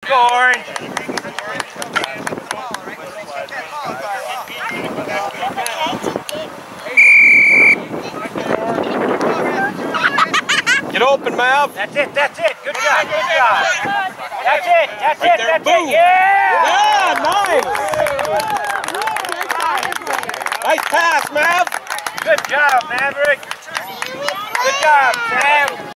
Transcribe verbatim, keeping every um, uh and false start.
go, Orange. Get open, Mav. That's it, that's it. Good job, good job. That's it, that's right it, there, that's boom. it. Yeah! Yeah, nice. Nice pass, Mav. Good job, Maverick. Good job, Sam.